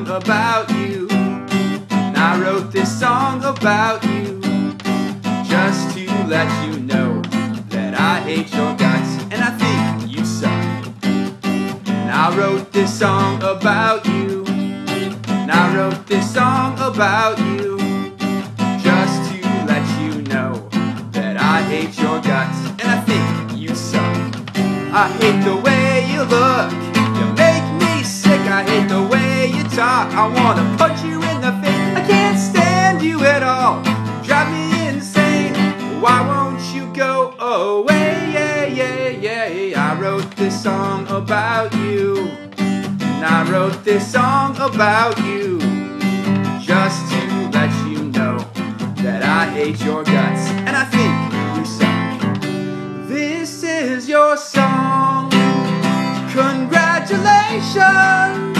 about you. And I wrote this song about you just to let you know that I hate your guts and I think you suck. And I wrote this song about you. And I wrote this song about you just to let you know that I hate your guts and I think you suck. I hate the way you look, you make me sick. I hate the way you talk, I wanna punch you in the face. I can't stand you at all, you drive me insane. Why won't you go away? Yeah, yeah, yeah. I wrote this song about you. And I wrote this song about you just to let you know that I hate your guts and I think you suck. This is your song. Congratulations.